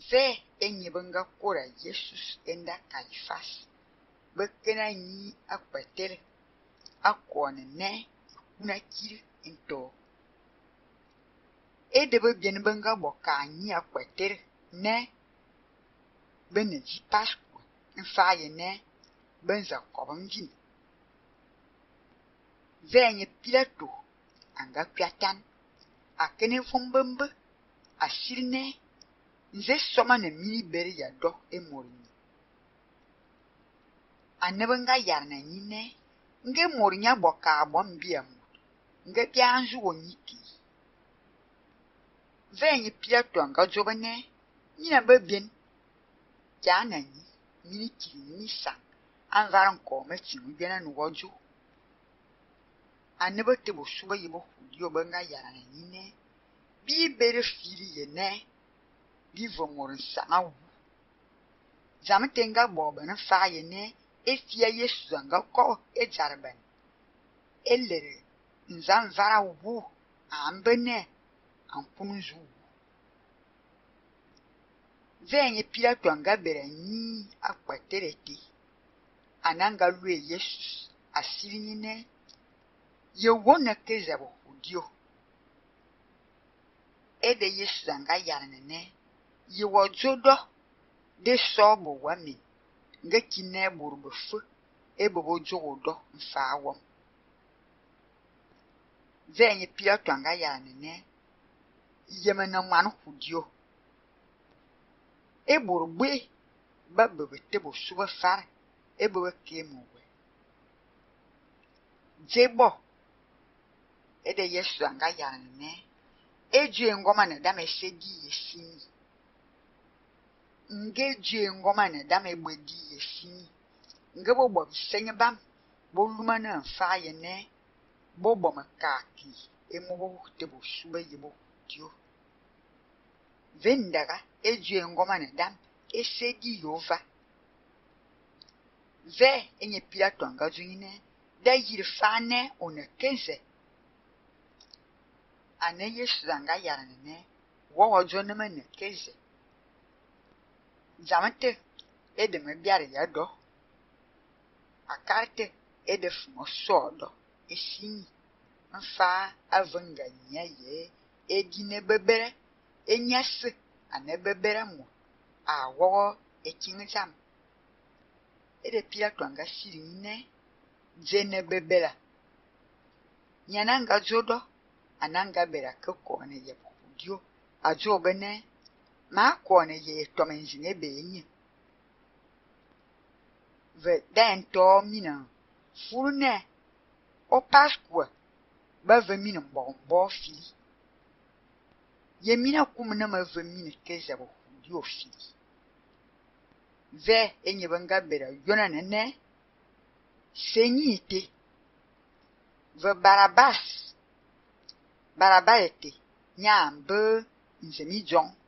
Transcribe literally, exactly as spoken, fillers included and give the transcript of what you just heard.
Ve enye benga kora Jesus enda Kaifas. Bekena nyi akwetere. Akwane ne kuna kiri into. Edebe bien benga boka nyi akwetere ne beneji Pasqua mfaye ne benza kobamjin. Ve enye Pilato anga piatan. Akene fombembe asirne nze soma na mini beri ya do emorini. Anebenga yarna nyine nge morinya boka abom biamu nge bianzu wonyiki. Venye Pilato anga jobane nyina bebien jana nyi mini kiri mini sang anvaran ko mechinu biana nuwojo. Anebete bo suba yebo hudio benga yarna nyine bi bere firi ye ne bi vomorin sanga wu. Zametenga boba na faye ne efia Yesu zanga ko ejarben. Elere nzam vara wu ambene ankunzu. Venye Pilato anga bere nyi akwatereti. Ananga lue Yesu asiri nyine ye wona kezabo hudio. Ede Yesu zanga yarne ne ye wojodo de sobo wami nge kine burbufu ebobo jogodo mfawo. Venye Pilato anga yarne ne yemena manu hudio. Eburgbe babebe tebo suba far ebobe kemowe. Jebo ede Yesu anga yarne ne eje ngoma na dame sedi yesini. Nge je ngoma na dame gbedi yesini. Nge bo bo senye bam bo lumana mfaye ne bo bo makaki emo bo tebo suba yebo dio. Vendaga eje ngoma na dam esedi yova. Ve enye Pilato anga zuine da yirfane one kenze. Ane Yesu zanga yarne ne wo jona mane keze. Zamante edeme biare ya do. Akarte edef mosodo esini. Mfa avanga nyaye edine bebere enyase ane bebere mo awo ekingzam. Ede Pilato anga siri ne jene bebera. Nyananga jodo ananga bera kekone ye hudio ajobene ma kone ye tomenzine benye. Ve dento mina furne o Pasqua ba ve mina mbombo fili. Ye mina kumna ma ve mina kezabo hudio fili. Ve enye benga bera yona nene senyite. Ve Barabas Barabas ete nyambe nzemi jon.